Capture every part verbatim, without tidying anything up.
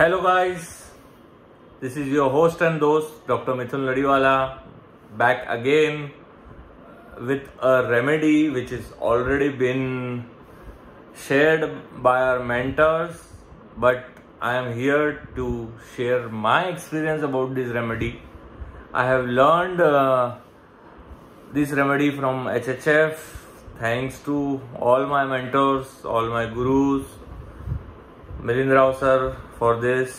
Hello guys, this is your host and host Doctor Mithun Ladiwala, back again with a remedy which is already been shared by our mentors, but I am here to share my experience about this remedy. I have learned uh, this remedy from H H F thanks to all my mentors, all my gurus, Milind Rao sir for this.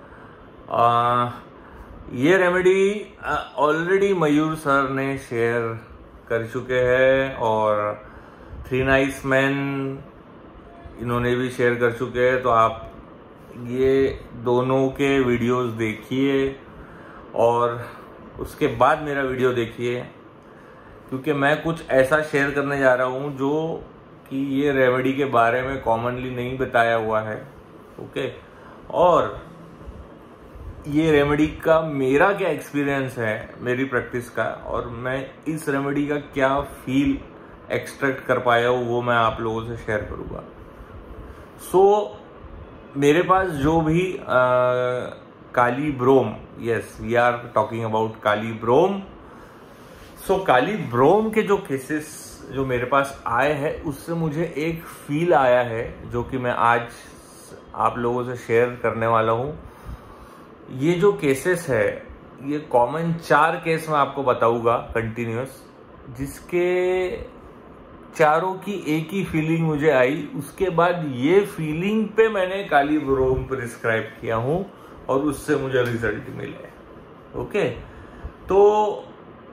ये remedy already Mayur sir ने share कर चुके हैं और three nice man इन्होंने भी share कर चुके हैं, तो आप ये दोनों के वीडियोस देखिए और उसके बाद मेरा वीडियो देखिए, क्योंकि मैं कुछ ऐसा शेयर करने जा रहा हूँ जो कि ये रेमेडी के बारे में कॉमनली नहीं बताया हुआ है। Okay okay. और ये रेमेडी का मेरा क्या एक्सपीरियंस है मेरी प्रैक्टिस का, और मैं इस रेमेडी का क्या फील एक्सट्रैक्ट कर पाया हूँ वो मैं आप लोगों से शेयर करूँगा। सो so, मेरे पास जो भी आ, kali brom, yes we are talking about kali brom. So kali brom के जो केसेस जो मेरे पास आए हैं उससे मुझे एक फील आया है जो कि मैं आज आप लोगों से शेयर करने वाला हूँ। ये जो केसेस है ये कॉमन चार केस मैं आपको बताऊंगा कंटिन्यूस, जिसके चारों की एक ही फीलिंग मुझे आई। उसके बाद ये फीलिंग पे मैंने काली ब्रोम प्रिस्क्राइब किया हूँ और उससे मुझे रिजल्ट मिले। ओके, तो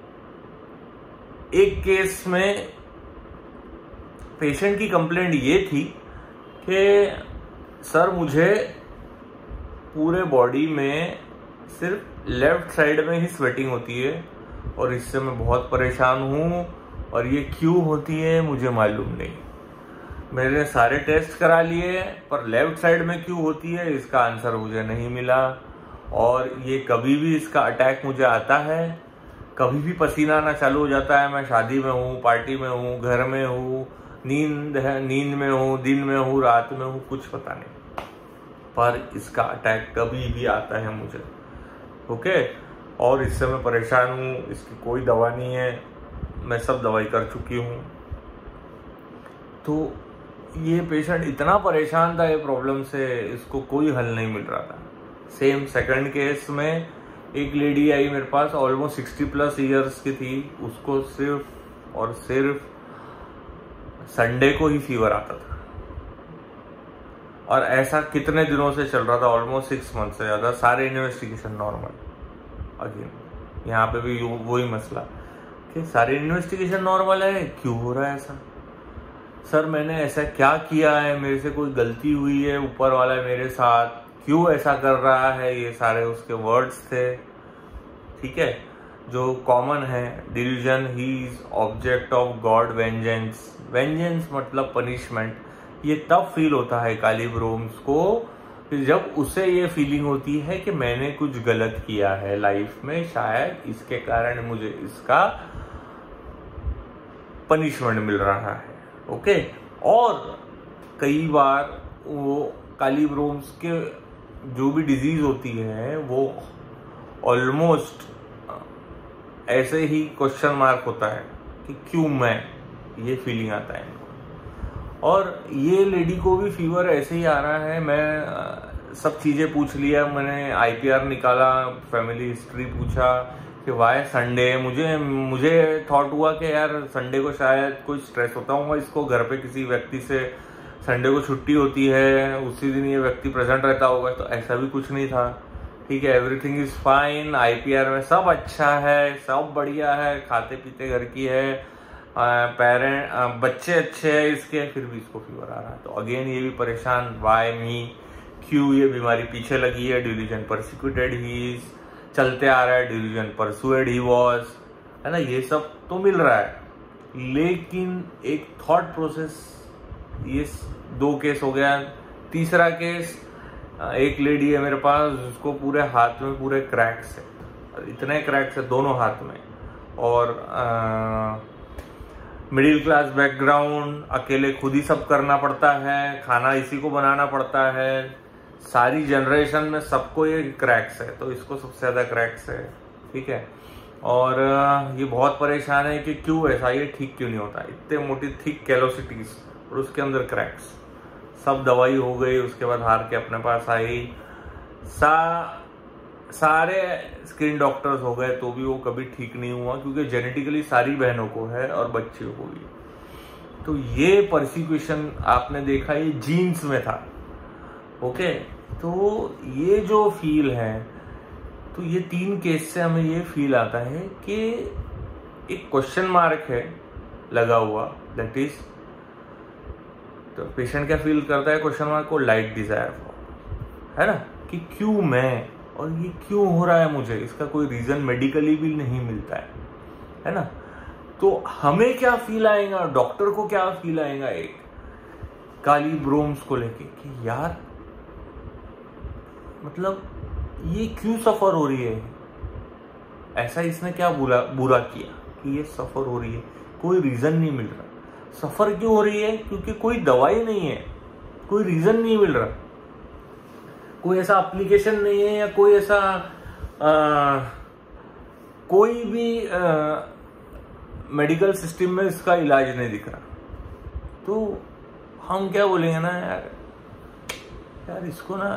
एक केस में पेशेंट की कंप्लेंट ये थी कि सर मुझे पूरे बॉडी में सिर्फ लेफ्ट साइड में ही स्वेटिंग होती है और इससे मैं बहुत परेशान हूँ, और ये क्यों होती है मुझे मालूम नहीं। मैंने सारे टेस्ट करा लिए पर लेफ्ट साइड में क्यों होती है इसका आंसर मुझे नहीं मिला। और ये कभी भी इसका अटैक मुझे आता है, कभी भी पसीना आना चालू हो जाता है। मैं शादी में हूँ, पार्टी में हूँ, घर में हूँ, नींद है, नींद में हूँ, दिन में हूँ, रात में हूँ, कुछ पता नहीं, पर इसका अटैक कभी भी आता है मुझे। ओके, और इससे मैं परेशान हूँ, इसकी कोई दवा नहीं है, मैं सब दवाई कर चुकी हूँ। तो ये पेशेंट इतना परेशान था ये प्रॉब्लम से, इसको कोई हल नहीं मिल रहा था। सेम सेकंड केस में एक लेडी आई मेरे पास, ऑलमोस्ट सिक्सटी प्लस ईयर्स की थी। उसको सिर्फ और सिर्फ संडे को ही फीवर आता था, और ऐसा कितने दिनों से चल रहा था, ऑलमोस्ट सिक्स मंथ से ज़्यादा। सारे इन्वेस्टिगेशन नॉर्मल। अगेन यहाँ पे भी वही मसला कि सारे इन्वेस्टिगेशन नॉर्मल है, क्यों हो रहा है ऐसा? सर मैंने ऐसा क्या किया है, मेरे से कोई गलती हुई है, ऊपर वाला मेरे साथ क्यों ऐसा कर रहा है? ये सारे उसके वर्ड्स थे, ठीक है, जो कॉमन है। Delusion, he is object of God, vengeance, vengeance मतलब पनिशमेंट। ये तब फील होता है काली ब्रोम्स को जब उसे ये फीलिंग होती है कि मैंने कुछ गलत किया है लाइफ में, शायद इसके कारण मुझे इसका पनिशमेंट मिल रहा है। ओके, और कई बार वो काली ब्रोम्स के जो भी डिजीज होती है वो ऑलमोस्ट ऐसे ही क्वेश्चन मार्क होता है कि क्यों मैं, ये फीलिंग आता है इनको। और ये लेडी को भी फीवर ऐसे ही आ रहा है। मैं सब चीज़ें पूछ लिया, मैंने आईपीआर निकाला, फैमिली हिस्ट्री पूछा कि वाई संडे। मुझे मुझे थॉट हुआ कि यार संडे को शायद कोई स्ट्रेस होता होगा इसको, घर पे किसी व्यक्ति से संडे को छुट्टी होती है, उसी दिन ये व्यक्ति प्रेजेंट रहता होगा। तो ऐसा भी कुछ नहीं था, ठीक है, एवरीथिंग इज फाइन, आईपीआर में सब अच्छा है, सब बढ़िया है, खाते पीते घर की है, पेरेंट बच्चे अच्छे हैं इसके, फिर भी इसको फीवर आ रहा है। तो अगेन ये भी परेशान, वाई मी, क्यों ये बीमारी पीछे लगी है। डिल्यूजन परसिक्यूटेड ही इज, चलते आ रहा है, डिल्यूजन परसुएड ही वॉज, है ना, ये सब तो मिल रहा है। लेकिन एक थॉट प्रोसेस, ये दो केस हो गया। तीसरा केस, एक लेडी है मेरे पास, उसको पूरे हाथ में पूरे क्रैक्स है, इतने क्रैक्स है दोनों हाथ में, और मिडिल क्लास बैकग्राउंड, अकेले खुद ही सब करना पड़ता है, खाना इसी को बनाना पड़ता है, सारी जनरेशन में सबको ये क्रैक्स है, तो इसको सबसे ज्यादा क्रैक्स है, ठीक है। और ये बहुत परेशान है कि क्यों ऐसा, ये ठीक क्यों नहीं होता, इतने मोटी थिक कैलोसिटीज और उसके अंदर क्रैक्स। सब दवाई हो गई, उसके बाद हार के अपने पास आई, सा सारे स्किन डॉक्टर्स हो गए, तो भी वो कभी ठीक नहीं हुआ, क्योंकि जेनेटिकली सारी बहनों को है और बच्चियों को भी। तो ये परसिक्यूशन आपने देखा, ये जीन्स में था, ओके। तो ये जो फील है, तो ये तीन केस से हमें ये फील आता है कि एक क्वेश्चन मार्क है लगा हुआ, दैट इज, तो पेशेंट क्या फील करता है, क्वेश्चन मार्क को लाइट डिजायर है ना, कि क्यों मैं, और ये क्यों हो रहा है मुझे, इसका कोई रीजन मेडिकली भी नहीं मिलता है, है ना। तो हमें क्या फील आएगा, डॉक्टर को क्या फील आएगा एक काली ब्रोम्स को लेके, कि यार मतलब ये क्यों सफर हो रही है, ऐसा इसने क्या बुरा बुरा किया कि ये सफर हो रही है, कोई रीजन नहीं मिल रहा। सफर क्यों हो रही है, क्योंकि कोई दवाई नहीं है, कोई रीजन नहीं मिल रहा, कोई ऐसा एप्लीकेशन नहीं है, या कोई ऐसा आ, कोई भी आ, मेडिकल सिस्टम में इसका इलाज नहीं दिख रहा। तो हम क्या बोलेंगे ना, यार यार इसको ना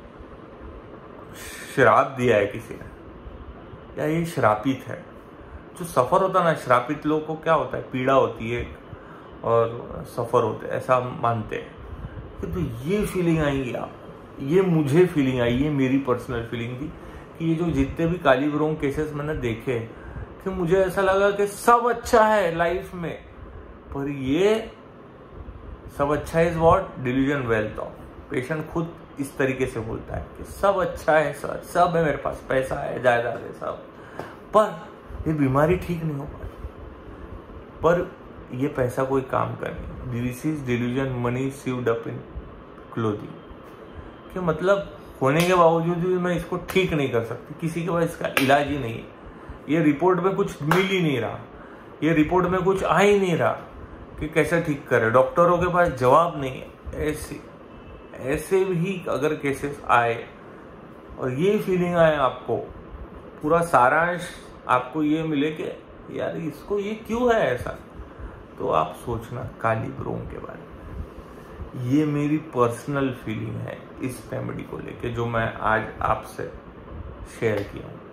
श्राप दिया है किसी ने, या ये श्रापित है। जो सफर होता है ना, श्रापित लोगों को क्या होता है, पीड़ा होती है और सफर होते हैं, ऐसा मानते हैं। तो ये फीलिंग आएंगी आपको, ये मुझे फीलिंग आई, ये मेरी पर्सनल फीलिंग थी कि ये जो जितने भी काली ब्रोम केसेस मैंने देखे, कि मुझे ऐसा लगा कि सब अच्छा है लाइफ में, पर ये सब अच्छा is what, delusion wealth of. Patient खुद इस तरीके से बोलता है कि सब अच्छा है सर, सब है मेरे पास, पैसा है, जायदाद है, सब, पर ये बीमारी ठीक नहीं हो पाई, पर ये पैसा कोई काम कर नहीं। This is delusion, money sewed up in clothing, कि मतलब होने के बावजूद भी मैं इसको ठीक नहीं कर सकती, किसी के पास इसका इलाज ही नहीं है, ये रिपोर्ट में कुछ मिल ही नहीं रहा, ये रिपोर्ट में कुछ आ ही नहीं रहा कि कैसे ठीक करे, डॉक्टरों के पास जवाब नहीं है। ऐसे ऐसे भी अगर केसेस आए और ये फीलिंग आए आपको, पूरा सारांश आपको ये मिले कि यार इसको ये क्यों है ऐसा, तो आप सोचना काली ब्रोम के बारे में। ये मेरी पर्सनल फीलिंग है इस फैमिली को लेके, जो मैं आज आपसे शेयर किया हूं।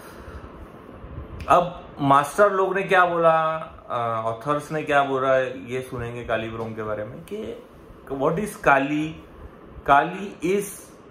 अब मास्टर लोग ने क्या बोला, ऑथर्स ने क्या बोला, ये सुनेंगे काली ब्रोम के बारे में, कि what is kali. Kali is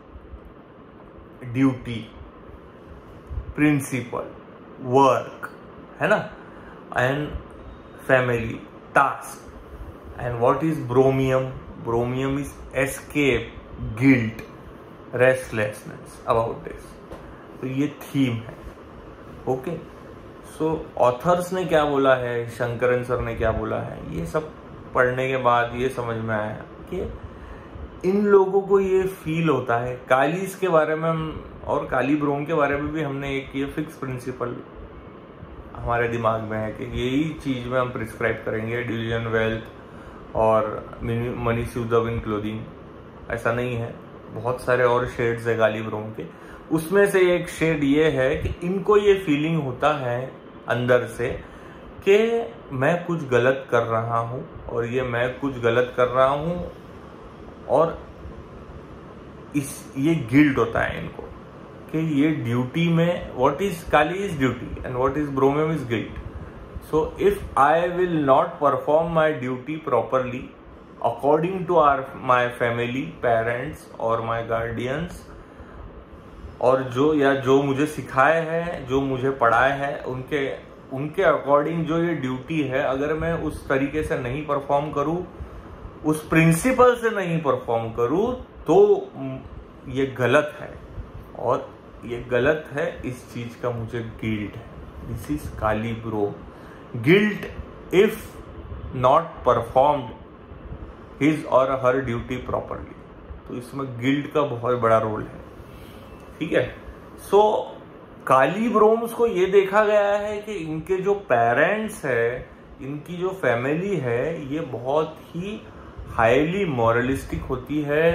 duty, principle, work, है ना, and family, task. And what is bromium, bromium is escape, guilt, restlessness about this. तो ये थीम है, ओके। सो ऑथर्स ने क्या बोला है, शंकरन सर ने क्या बोला है, ये सब पढ़ने के बाद ये समझ में आया कि इन लोगों को ये फील होता है। कालीस के बारे में हम, और काली ब्रोम के बारे में भी हमने एक ये फिक्स प्रिंसिपल हमारे दिमाग में है कि यही चीज में हम प्रिस्क्राइब करेंगे, डिल्यूजन वेल्थ और money sewed up in clothing. ऐसा नहीं है, बहुत सारे और शेड्स है काली ब्रोम के। उसमें से एक शेड ये है कि इनको ये फीलिंग होता है अंदर से कि मैं कुछ गलत कर रहा हूं, और ये मैं कुछ गलत कर रहा हूं, और इस ये गिल्ट होता है इनको कि ये ड्यूटी में, what is kali is duty and what is bromium is guilt. So if I will not perform my duty properly according to our my family, parents और माई गार्डियंस, और जो या जो मुझे सिखाए हैं, जो मुझे पढ़ाए हैं, उनके उनके अकॉर्डिंग जो ये ड्यूटी है, अगर मैं उस तरीके से नहीं परफॉर्म करूं, उस प्रिंसिपल से नहीं परफॉर्म करूं, तो ये गलत है, और ये गलत है, इस चीज का मुझे गिल्ट है। This is kali bro, guilt if not performed his और हर ड्यूटी प्रॉपरली। तो इसमें गिल्ट का बहुत बड़ा रोल है, ठीक है। सो so, काली ब्रोम्स को ये देखा गया है कि इनके जो पेरेंट्स है, इनकी जो फैमिली है, ये बहुत ही हाईली मॉरलिस्टिक होती है,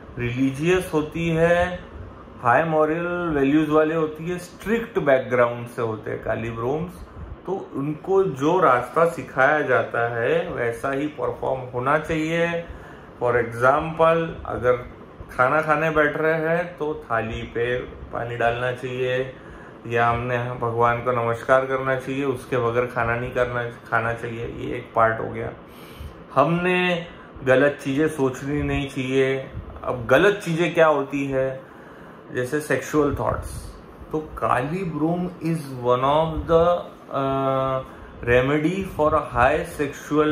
रिलीजियस होती है, हाई मॉरल वैल्यूज वाले होती है, स्ट्रिक्ट बैकग्राउंड से होते हैं कालीब्रोम्स। तो उनको जो रास्ता सिखाया जाता है वैसा ही परफॉर्म होना चाहिए। फॉर एग्जाम्पल, अगर खाना खाने बैठ रहे हैं तो थाली पे पानी डालना चाहिए, या हमने भगवान को नमस्कार करना चाहिए, उसके बगैर खाना नहीं करना खाना चाहिए। ये एक पार्ट हो गया। हमने गलत चीजें सोचनी नहीं चाहिए। अब गलत चीजें क्या होती है, जैसे सेक्सुअल थॉट्स। तो kali brom is one of the remedy for high sexual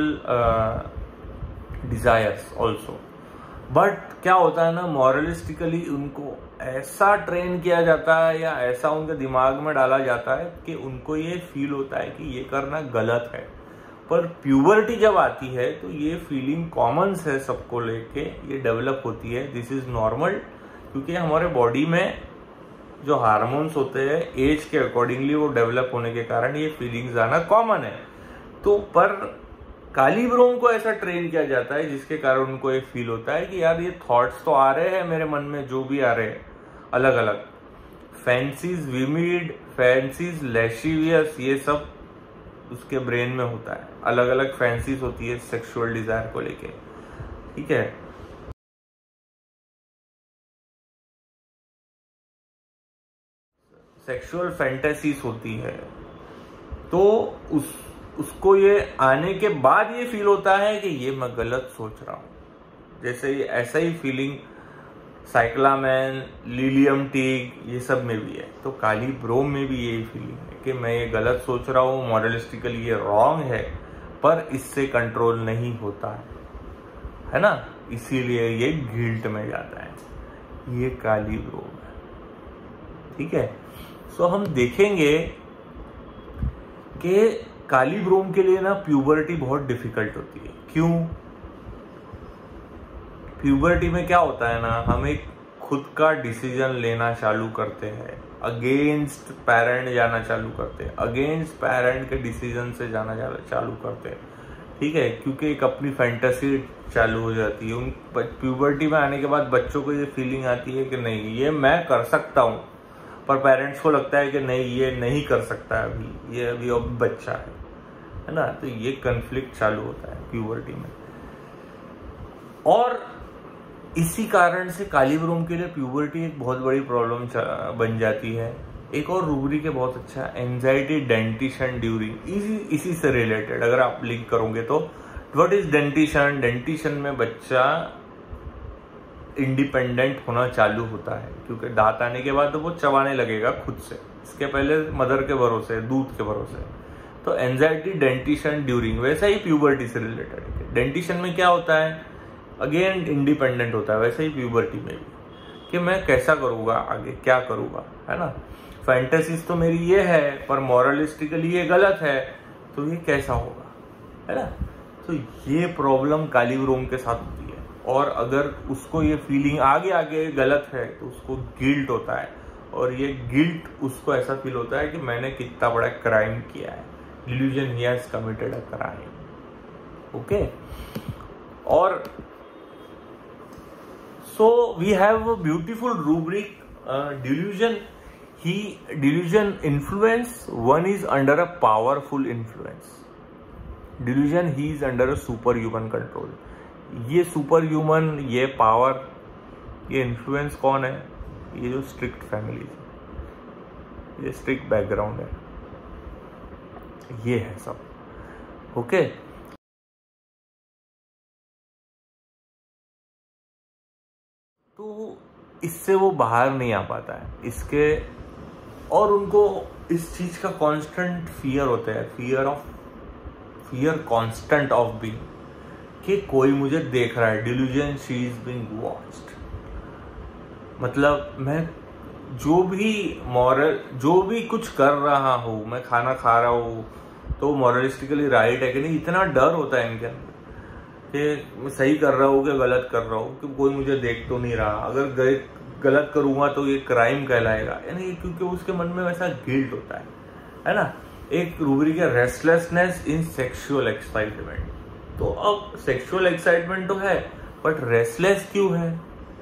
desires also. But क्या होता है ना, मॉरलिस्टिकली उनको ऐसा ट्रेन किया जाता है या ऐसा उनके दिमाग में डाला जाता है कि उनको ये फील होता है कि ये करना गलत है। पर प्यूबर्टी जब आती है तो ये फीलिंग कॉमन है सबको लेके, ये डेवलप होती है। दिस इज नॉर्मल, क्योंकि हमारे बॉडी में जो हार्मोन्स होते हैं एज के अकॉर्डिंगली वो डेवलप होने के कारण ये फीलिंग्स आना कॉमन है। तो पर कालीब्रोम को ऐसा ट्रेन किया जाता है जिसके कारण उनको एक फील होता है कि यार ये थॉट्स तो आ रहे हैं मेरे मन में, जो भी आ रहे हैं अलग अलग, फैंसीज विमिड, फैंसीज लैशिवियस, ये सब उसके ब्रेन में होता है। अलग अलग फैंसीज होती है सेक्सुअल डिजायर को लेके, ठीक है। सेक्सुअल फैंटेसीज होती है, तो उस उसको ये आने के बाद ये फील होता है कि ये मैं गलत सोच रहा हूं। जैसे ऐसा ही फीलिंग साइक्लामैन, लिलियम टीग, ये सब में भी है। तो कालीब्रोम में भी यही फीलिंग है कि मैं ये गलत सोच रहा हूँ, मॉरलिस्टिकली ये रॉन्ग है, पर इससे कंट्रोल नहीं होता है, है ना। इसीलिए ये गिल्ट में जाता है। ये कालीब्रोम है, ठीक है। सो हम देखेंगे कि कालीब्रोम के लिए ना प्यूबर्टी बहुत डिफिकल्ट होती है। क्यों? प्यूबर्टी में क्या होता है ना, हम एक खुद का डिसीजन लेना चालू करते हैं, अगेंस्ट पेरेंट जाना चालू करते हैं, अगेंस्ट पेरेंट के डिसीजन से जाना चालू करते हैं, ठीक है। क्योंकि एक अपनी फैंटेसी चालू हो जाती है। उन प्यूबर्टी में आने के बाद बच्चों को ये फीलिंग आती है कि नहीं ये मैं कर सकता हूँ, पर पेरेंट्स को लगता है कि नहीं ये नहीं कर सकता अभी, ये अभी अब बच्चा है, है ना। तो ये कन्फ्लिक्ट चालू होता है प्यूबर्टी में। और इसी कारण से कालीब्रोम के लिए प्यूबर्टी एक बहुत बड़ी प्रॉब्लम बन जाती है। एक और रूब्रिक है बहुत अच्छा, एंजाइटी डेंटिशन ड्यूरिंग, इसी इसी से रिलेटेड अगर आप लिंक करोगे तो व्हाट इज डेंटिशन। डेंटिशन में बच्चा इंडिपेंडेंट होना चालू होता है, क्योंकि दांत आने के बाद तो वो चबाने लगेगा खुद से, इसके पहले मदर के भरोसे, दूध के भरोसे। तो एंजाइटी डेंटिशन ड्यूरिंग वैसा ही प्यूबर्टी से रिलेटेड है। डेंटिशन में क्या होता है, अगेन इंडिपेंडेंट होता है, वैसे ही प्यूबर्टी में भी, कि मैं कैसा करूंगा आगे, क्या करूंगा, है ना। फैंटेसीज तो मेरी ये है, पर मॉरलिस्टिकली ये गलत है, तो ये कैसा होगा, है ना। तो ये प्रॉब्लम कालीब्रोम के साथ होती है। और अगर उसको ये फीलिंग आगे आगे गलत है तो उसको गिल्ट होता है, और ये गिल्ट उसको ऐसा फील होता है कि मैंने कितना बड़ा क्राइम किया है, delusion he has committed a crime, okay. और so we have a beautiful rubric, delusion he delusion influence, one is under a powerful influence, delusion he is under a super human control. ये super human, ये power, ये influence कौन है, ये जो strict family, ये strict background है, ये है सब, ओके। तो इससे वो बाहर नहीं आ पाता है इसके, और उनको इस चीज का कांस्टेंट फियर होता है, fear of fear constant of being, कि कोई मुझे देख रहा है। Delusion she is being watched, मतलब मैं जो भी मॉरल जो भी कुछ कर रहा हूँ, मैं खाना खा रहा हूँ तो मॉरलिस्टिकली राइट है कि नहीं, इतना डर होता है इनके अंदर कि मैं सही कर रहा हूँ कि गलत कर रहा हूँ, कि कोई मुझे देख तो नहीं रहा, अगर गलत करूंगा तो ये क्राइम कहलाएगा, यानी क्योंकि उसके मन में वैसा गिल्ट होता है, है ना। एक रूब्रिक है रेस्टलेसनेस इन सेक्सुअल एक्साइटमेंट। तो अब सेक्सुअल एक्साइटमेंट तो है, बट रेस्टलेस क्यों है,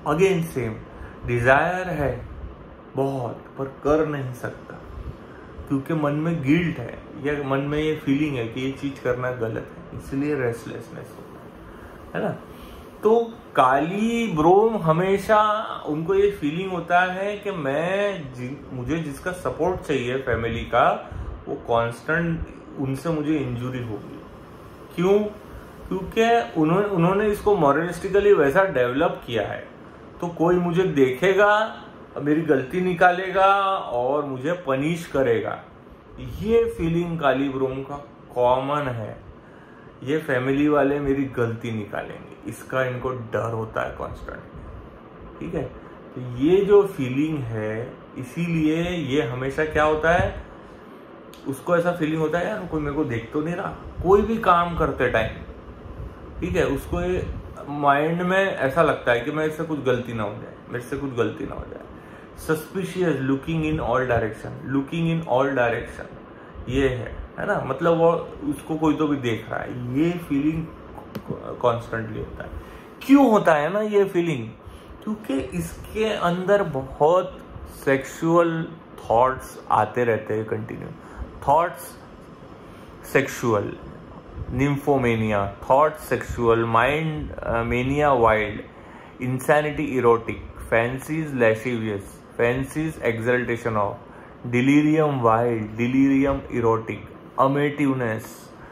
अगेन सेम, डिजायर है बहुत पर कर नहीं सकता क्योंकि मन में गिल्ट है या मन में ये फीलिंग है कि ये चीज करना गलत है, इसलिए रेस्टलेसनेस होता है, है ना। तो काली ब्रोम हमेशा उनको ये फीलिंग होता है कि मैं जि, मुझे जिसका सपोर्ट चाहिए फैमिली का, वो कांस्टेंट उनसे मुझे इंजुरी होगी। क्यों? क्योंकि उन्होंने उन्होंने इसको मॉरलिस्टिकली वैसा डेवलप किया है, तो कोई मुझे देखेगा, मेरी गलती निकालेगा और मुझे पनिश करेगा। ये फीलिंग काली ब्रोम का कॉमन है, ये फैमिली वाले मेरी गलती निकालेंगे, इसका इनको डर होता है कॉन्स्टेंट। ठीक है, तो ये जो फीलिंग है, इसीलिए ये हमेशा क्या होता है, उसको ऐसा फीलिंग होता है यार कोई मेरे को देख तो नहीं रहा, कोई भी काम करते टाइम, ठीक है, उसको माइंड में ऐसा लगता है कि मेरे से कुछ गलती ना हो जाए, मेरे से कुछ गलती ना हो जाए। Suspicious, looking in all direction, looking in all direction, ये है है ना, मतलब वो उसको कोई तो भी देख रहा है, ये फीलिंग कॉन्स्टेंटली होता है। क्यों होता है ना ये फीलिंग? क्योंकि इसके अंदर बहुत सेक्सुअल थॉट्स आते रहते हैं continue, thoughts sexual, nymphomania, thought sexual, mind mania wild, insanity erotic, fancies lascivious, fancies exaltation of, delirium wild, delirium erotic, amativeness.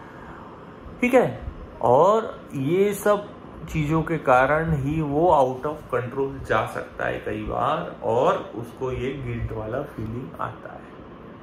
ठीक है, और ये सब चीजों के कारण ही वो आउट ऑफ कंट्रोल जा सकता है कई बार, और उसको ये गिल्ट वाला फीलिंग आता है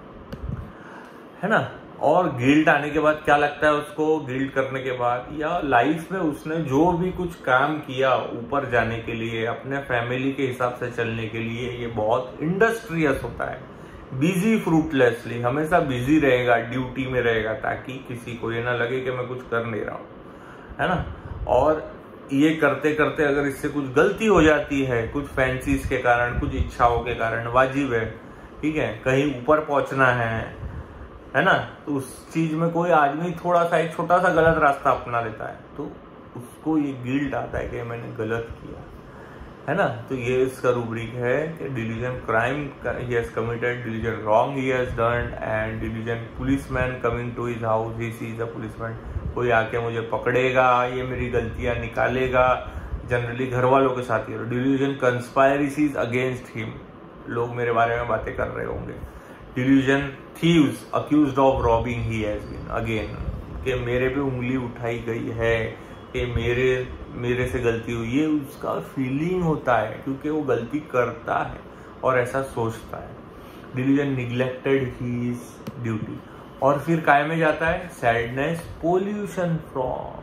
है ना। और गिल्ट आने के बाद क्या लगता है उसको, गिल्ट करने के बाद या लाइफ में उसने जो भी कुछ काम किया ऊपर जाने के लिए, अपने फैमिली के हिसाब से चलने के लिए, ये बहुत इंडस्ट्रियस होता है, बिजी फ्रूटलेसली, हमेशा बिजी रहेगा, ड्यूटी में रहेगा, ताकि किसी को ये ना लगे कि मैं कुछ कर नहीं रहा हूं, है ना। और ये करते करते अगर इससे कुछ गलती हो जाती है, कुछ फैंसीज के कारण, कुछ इच्छाओं के कारण, वाजिब है, ठीक है, कहीं ऊपर पहुंचना है है ना, तो उस चीज में कोई आदमी थोड़ा सा एक छोटा सा गलत रास्ता अपना लेता है, तो उसको ये गिल्ट आता है कि मैंने गलत किया, है ना। तो ये इसका रूब्रिक है कि delusion crime he has committed, delusion wrong he has done, and delusion policeman coming to his house, he sees a policeman, कोई आके मुझे पकड़ेगा, ये मेरी गलतियां निकालेगा, जनरली घर वालों के साथ ही। डिलीजन कंस्पायरेसीज अगेंस्ट हिम, लोग मेरे बारे में बातें कर रहे होंगे। Delusion thieves accused of robbing he has been, again कि मेरे पे उंगली उठाई गई है, कि मेरे मेरे से गलती हुई, ये उसका फीलिंग होता है क्योंकि वो गलती करता है और ऐसा सोचता है। डिलीजन निग्लेक्टेड हिज ड्यूटी, और फिर काय में जाता है, सैडनेस, पोल्यूशन फ्रॉम,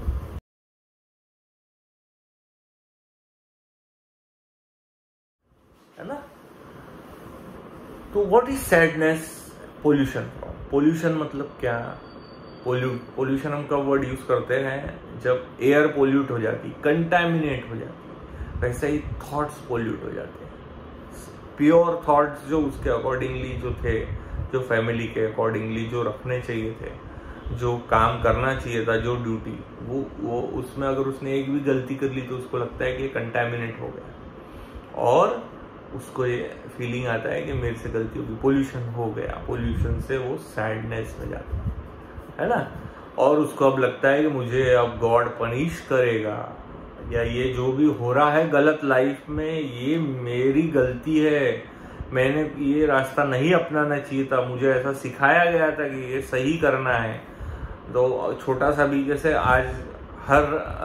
है ना। तो what is sadness, pollution from? Pollution मतलब क्या? पोल्यूट, पोल्यूशन हम कब वर्ड यूज करते हैं, जब एयर पोल्यूट हो जाती, कंटामिनेट हो जाती, वैसे ही थॉट्स पोल्यूट हो जाते हैं। प्योर थॉट्स जो उसके अकॉर्डिंगली जो थे, जो फैमिली के अकॉर्डिंगली जो रखने चाहिए थे, जो काम करना चाहिए था, जो ड्यूटी, वो वो उसमें अगर उसने एक भी गलती कर ली तो उसको लगता है कि ये कंटामिनेट हो गया, और उसको ये फीलिंग आता है कि मेरे से गलती होगी, पोल्यूशन हो गया। पोल्यूशन से वो सैडनेस में जाता है, है ना। और उसको अब लगता है कि मुझे अब गॉड पनिश करेगा, या ये जो भी हो रहा है गलत लाइफ में, ये मेरी गलती है, मैंने ये रास्ता नहीं अपनाना चाहिए था, मुझे ऐसा सिखाया गया था कि ये सही करना है। तो छोटा सा भी, जैसे आज हर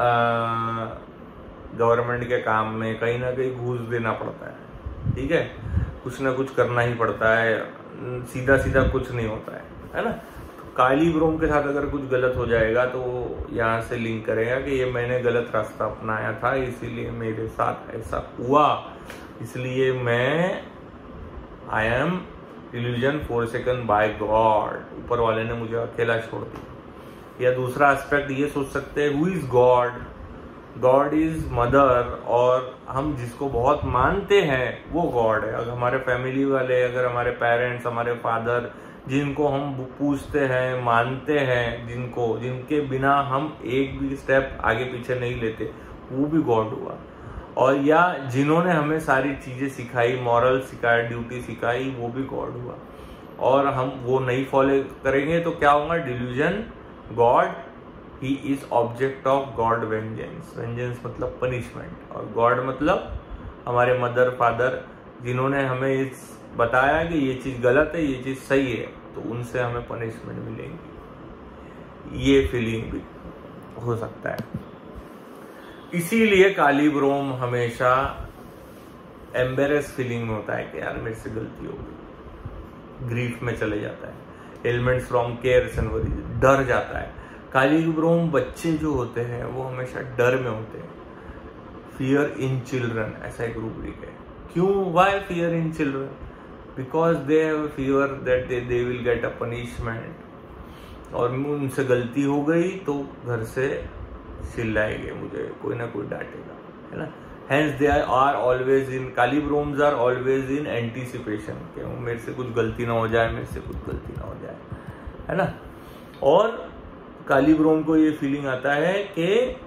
गवर्नमेंट के काम में कहीं ना कहीं घूस देना पड़ता है, ठीक है, कुछ ना कुछ करना ही पड़ता है, सीधा सीधा कुछ नहीं होता है, है ना। तो काली ब्रोम के साथ अगर कुछ गलत हो जाएगा तो यहाँ से लिंक करेगा कि ये मैंने गलत रास्ता अपनाया था, इसीलिए मेरे साथ ऐसा हुआ, इसलिए मैं I am illusion forsaken by God, ऊपर वाले ने मुझे अकेला छोड़ दिया। या दूसरा एस्पेक्ट ये सोच सकते हैं, who is God? God is mother, और हम जिसको बहुत मानते हैं वो गॉड है। अगर हमारे फैमिली वाले, अगर हमारे पेरेंट्स, हमारे फादर, जिनको हम पूछते हैं, मानते हैं, जिनको जिनके बिना हम एक भी स्टेप आगे पीछे नहीं लेते, वो भी गॉड हुआ। और या जिन्होंने हमें सारी चीजें सिखाई, मॉरल सिखाया, ड्यूटी सिखाई, वो भी गॉड हुआ। और हम वो नहीं फॉलो करेंगे तो क्या होगा? Delusion. God, he is object of God vengeance. Vengeance मतलब पनिशमेंट, और गॉड मतलब हमारे मदर फादर, जिन्होंने हमें इस बताया कि ये चीज गलत है, ये चीज सही है, तो उनसे हमें पनिशमेंट मिलेंगी। ये फीलिंग भी हो सकता है। इसीलिए कालीब्रोम हमेशा एम्बेरस फीलिंग में होता है कि यार मेरे से गलती हो गई, ग्रीफ में चले जाता है। Elements from cares and worries, डर जाता है। कालीब्रोम बच्चे जो होते हैं वो हमेशा डर में होते हैं। फियर इन चिल्ड्रन ऐसा एक रूब्रिक है। क्यों? Why fear in children? Because they have fear that they they will get a punishment, और उनसे गलती हो गई तो घर से चिल्लाएंगे, मुझे कोई ना कोई डांटेगा, है ना। Hence they are always in, kali broms are always in anticipation, कि मेरे से कुछ गलती ना हो जाए, मेरे से कुछ गलती ना हो जाए, है ना। और कालीब्रोम को ये फीलिंग आता है कि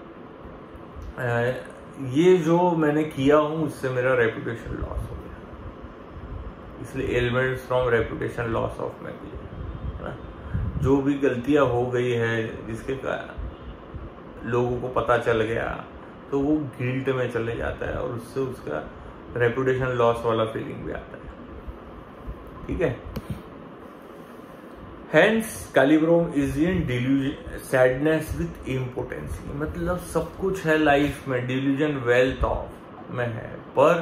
ये जो मैंने किया हूं उससे मेरा रेपुटेशन लॉस हो गया, इसलिए elements from reputation loss of मैं भी, है ना। जो भी गलतियां हो गई है, जिसके कारण लोगों को पता चल गया, तो वो गिल्ट में चले जाता है और उससे उसका रेपुटेशन लॉस वाला फीलिंग भी आता है, ठीक है। Hence, kali brom is in delusion, sadness with importancy, मतलब सब कुछ है लाइफ में, डिल्यूजन वेल्थ ऑफ में है, पर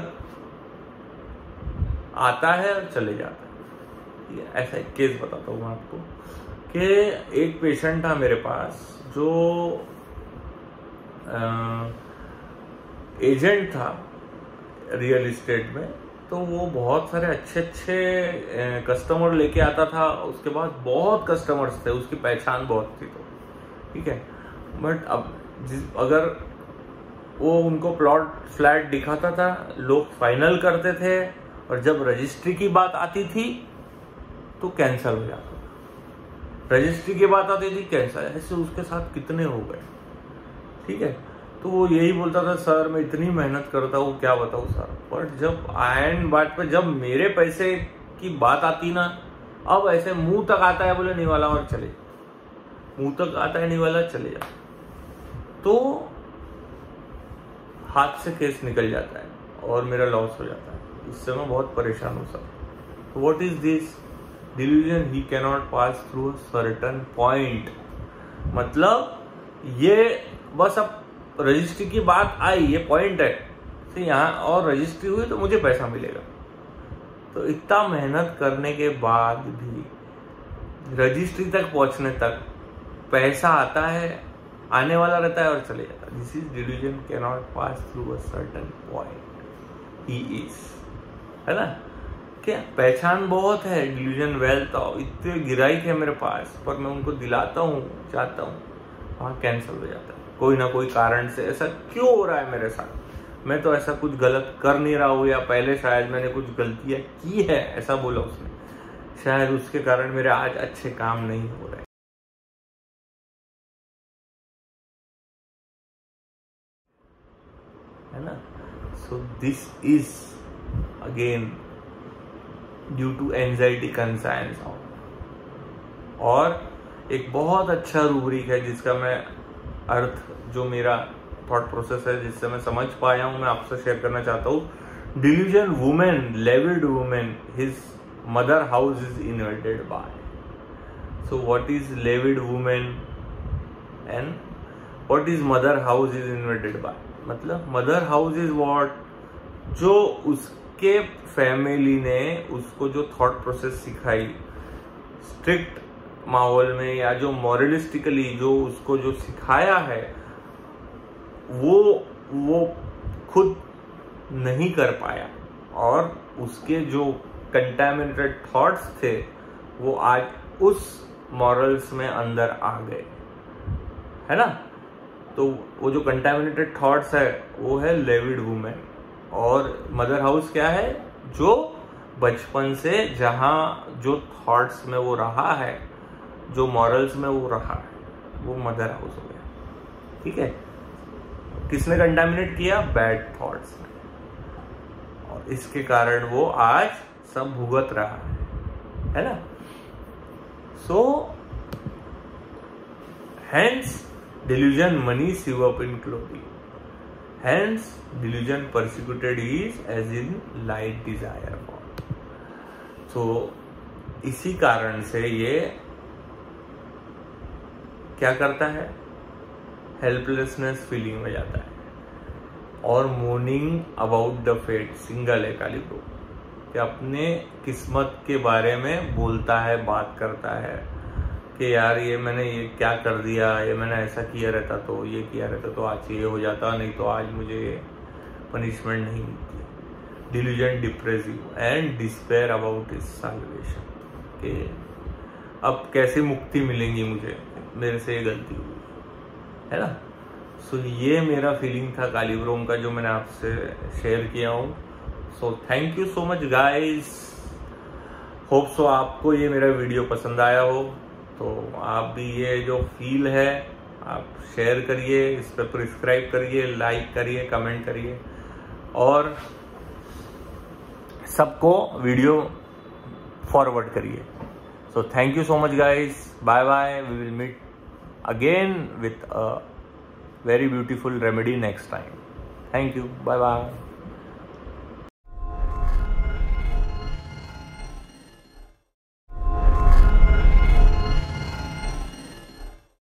आता है और चले जाता है। ऐसा एक केस बताता हूँ मैं आपको कि एक पेशेंट था मेरे पास जो एजेंट था रियल इस्टेट में, तो वो बहुत सारे अच्छे अच्छे कस्टमर लेके आता था। उसके बाद बहुत कस्टमर्स थे, उसकी पहचान बहुत थी, तो ठीक है। बट अब जिस अगर वो उनको प्लॉट फ्लैट दिखाता था, लोग फाइनल करते थे, और जब रजिस्ट्री की बात आती थी तो कैंसिल हो जाता था। रजिस्ट्री की बात आती थी, कैंसिल। ऐसे उसके साथ कितने हो गए, ठीक है। तो वो यही बोलता था, सर मैं इतनी मेहनत करता हूँ, क्या बताऊँ सर। बट जब आयन बात पे, जब मेरे पैसे की बात आती ना, अब ऐसे मुंह तक आता है, बोले नहीं वाला और चले, मुंह तक आता है नहीं वाला, चले जा, तो हाथ से केस निकल जाता है और मेरा लॉस हो जाता है। इससे मैं बहुत परेशान हूँ sir. What is this delusion? He can not pass through a certain point, मतलब ये बस अब रजिस्ट्री की बात आई, ये पॉइंट है, तो यहाँ और रजिस्ट्री हुई तो मुझे पैसा मिलेगा। तो इतना मेहनत करने के बाद भी रजिस्ट्री तक पहुंचने तक पैसा आता है, आने वाला रहता है और चले जाता है। This is delusion can not pass through a certain point, he is, है ना। क्या पहचान बहुत है, डिल्यूजन वेल्थ ऑफ, इतने गिराई है मेरे पास, पर मैं उनको दिलाता हूँ, चाहता हूँ, वहां कैंसिल हो जाता है कोई ना कोई कारण से। ऐसा क्यों हो रहा है मेरे साथ? मैं तो ऐसा कुछ गलत कर नहीं रहा हूँ, या पहले शायद मैंने कुछ गलतियां की है, ऐसा बोला उसने, शायद उसके कारण मेरे आज अच्छे काम नहीं हो रहे, है ना। So this is again due to anxiety conscience. और एक बहुत अच्छा रूब्रिक है जिसका मैं अर्थ, जो मेरा थॉट प्रोसेस है, जिससे मैं समझ पाया हूं, मैं आपसे शेयर करना चाहता हूं। Delusion women, lewd women, his mother house is invaded by. So what is lewd women and what is mother house is invaded by? मतलब मदर हाउस इज व्हाट, जो उसके फैमिली ने उसको जो थॉट प्रोसेस सिखाई स्ट्रिक्ट माहौल में, या जो मॉरलिस्टिकली जो उसको जो सिखाया है, वो वो खुद नहीं कर पाया, और उसके जो कंटामिनेटेड थॉट्स थे वो आज उस मॉरल्स में अंदर आ गए, है ना। तो वो जो कंटामिनेटेड थॉट्स है वो है लेविड वुमेन, और मदर हाउस क्या है? जो बचपन से जहां जो थॉट्स में वो रहा है, जो मॉरल्स में वो रहा है, वो मदर हाउस हो गया, ठीक है। किसने कंटामिनेट किया? बैड थॉट्स ने, और इसके कारण वो आज सब भुगत रहा है, है ना? So hence delusion money sew up in clothing, hence delusion persecuted is as in light desire form. so इसी कारण से ये क्या करता है? हेल्पलेसनेस फीलिंग में जाता है और mourning about the fate, single है कालिब्रो, कि अपने किस्मत के बारे में बोलता है, बात करता है कि यार ये मैंने ये क्या कर दिया, ये मैंने ऐसा किया रहता तो, ये किया रहता तो आज ये हो जाता, नहीं तो आज मुझे पनिशमेंट नहीं मिलती। Delusion depressive and despair about is salvation, कि अब कैसे मुक्ति मिलेंगी मुझे, मेरे से ये गलती हुई, है ना? सो so, ये मेरा फीलिंग था कालिब्रोम का, जो मैंने आपसे शेयर किया हूँ। So thank you so much guys, hope so आपको ये मेरा वीडियो पसंद आया हो। तो आप भी ये जो फील है आप शेयर करिए, इस पर प्रिस्क्राइब करिए, लाइक करिए, कमेंट करिए, और सबको वीडियो फॉरवर्ड करिए। So thank you so much guys, bye bye, we will meet again with a very beautiful remedy next time. Thank you, bye bye.